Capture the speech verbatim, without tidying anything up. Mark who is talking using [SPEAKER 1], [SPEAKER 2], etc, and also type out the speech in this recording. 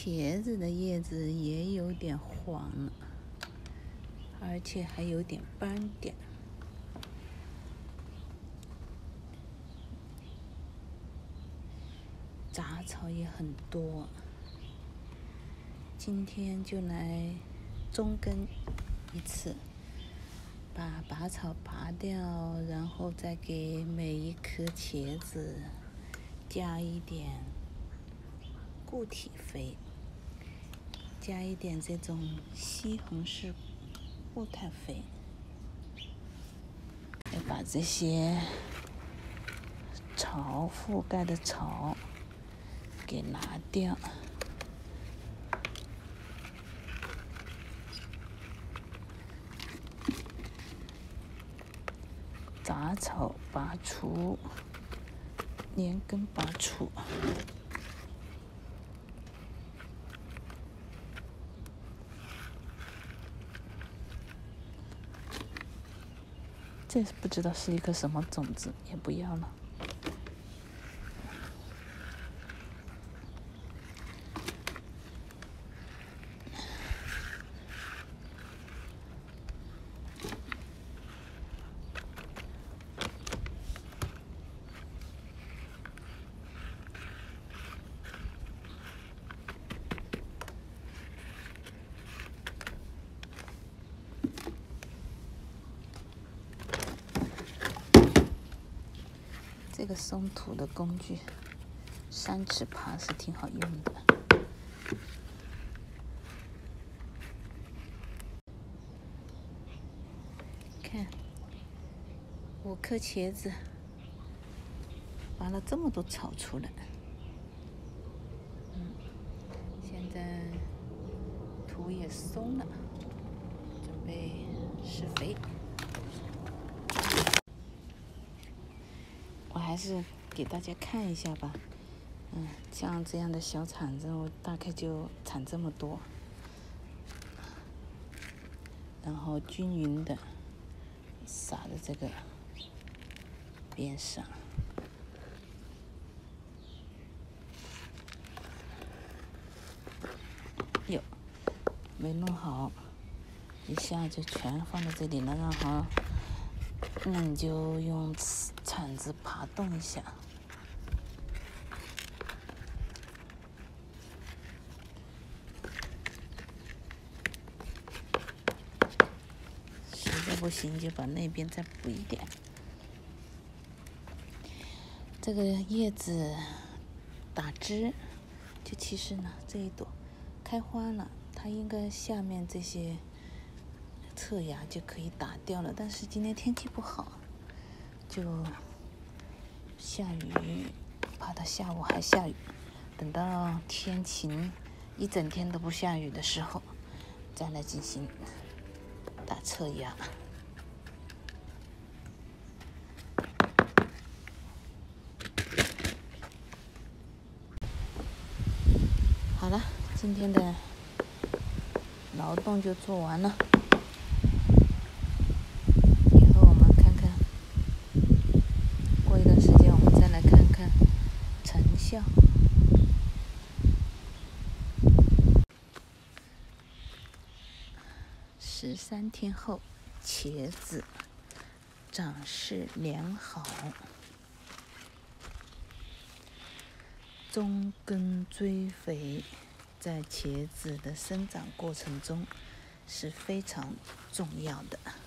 [SPEAKER 1] 茄子的叶子也有点黄了，而且还有点斑点。杂草也很多，今天就来中耕一次，把拔草拔掉，然后再给每一颗茄子加一点固体肥，加一点这种西红柿固态肥，要把这些草覆盖的草给拿掉。杂草拔除，连根拔除。这不知道是一颗什么种子，也不要了。这个松土的工具，三尺耙是挺好用的。看，五颗茄子，拔了这么多草出来。嗯，现在土也松了，准备施肥。我还是给大家看一下吧，嗯，像这样的小铲子，我大概就铲这么多，然后均匀的撒在这个边上。哟，没弄好，一下就全放在这里了，然后，那你就用铲子爬动一下。实在不行就把那边再补一点。这个叶子打枝，就其实呢这一朵开花了，它应该下面这些侧芽就可以打掉了，但是今天天气不好，就下雨，怕它下午还下雨，等到天晴一整天都不下雨的时候再来进行打侧芽。好了，今天的劳动就做完了，以后我们看看，过一段时间我们再来看看成效。十三天后，茄子长势良好。中耕追肥在茄子的生长过程中是非常重要的。